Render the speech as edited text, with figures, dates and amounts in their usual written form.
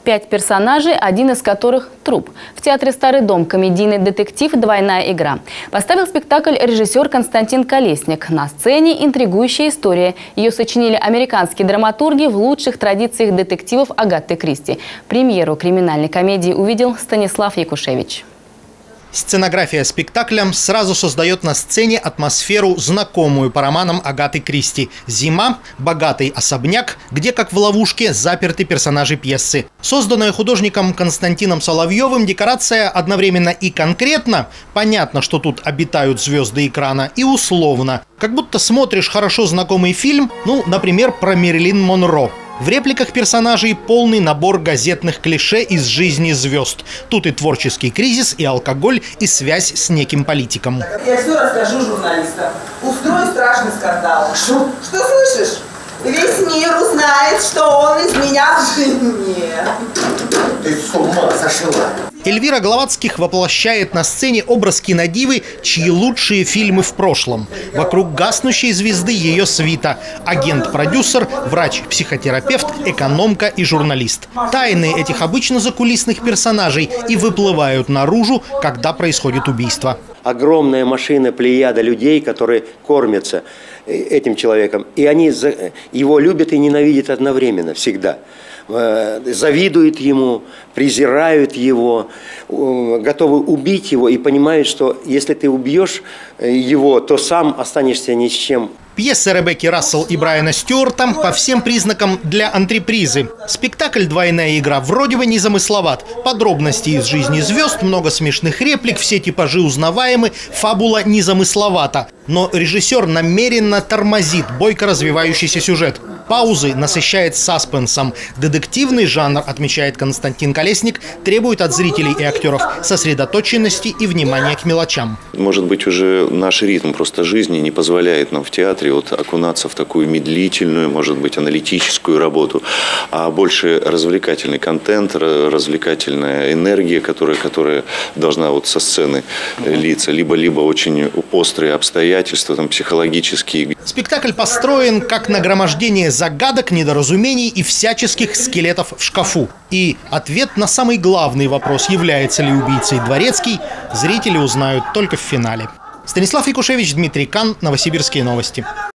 5 персонажей, один из которых – труп. В театре «Старый дом» комедийный детектив «Двойная игра». Поставил спектакль режиссер Константин Колесник. На сцене интригующая история. Ее сочинили американские драматурги в лучших традициях детективов Агаты Кристи. Премьеру криминальной комедии увидел Станислав Якушевич. Сценография спектакля сразу создает на сцене атмосферу, знакомую по романам Агаты Кристи. Зима, богатый особняк, где, как в ловушке, заперты персонажи пьесы. Созданная художником Константином Соловьевым декорация одновременно и конкретно, понятно, что тут обитают звезды экрана, и условно. Как будто смотришь хорошо знакомый фильм, например, про Мэрилин Монро. В репликах персонажей полный набор газетных клише из жизни звезд. Тут и творческий кризис, и алкоголь, и связь с неким политиком. Я все расскажу журналистам. Устрою страшный скандал. Что слышишь? Весь мир узнает, что он из меня в жене. Ты с ума сошла. Эльвира Гловацких воплощает на сцене образ кинодивы, чьи лучшие фильмы в прошлом. Вокруг гаснущей звезды ее свита. Агент-продюсер, врач-психотерапевт, экономка и журналист. Тайны этих обычно закулисных персонажей и выплывают наружу, когда происходит убийство. Огромная машина, плеяда людей, которые кормятся этим человеком. И они его любят и ненавидят одновременно, всегда. Завидуют ему, презирают его, готовы убить его и понимают, что если ты убьешь его, то сам останешься ни с чем. Пьеса Ребекки Рассел и Брайана Стюарта по всем признакам для антрепризы. Спектакль «Двойная игра» вроде бы незамысловат. Подробности из жизни звезд, много смешных реплик, все типажи узнаваемы, фабула незамысловата. Но режиссер намеренно тормозит бойко развивающийся сюжет. Паузы насыщает саспенсом. Детективный жанр, отмечает Константин Колесник, требует от зрителей и актеров сосредоточенности и внимания к мелочам. Может быть, уже наш ритм просто жизни не позволяет нам в театре окунаться в такую медлительную, может быть, аналитическую работу, а больше развлекательный контент, развлекательная энергия, которая должна со сцены литься, либо очень острые обстоятельства, психологические. Спектакль построен как нагромождение загадок, недоразумений и всяческих скелетов в шкафу. И ответ на самый главный вопрос, является ли убийцей Дворецкий, зрители узнают только в финале. Станислав Якушевич, Дмитрий Кан, Новосибирские новости.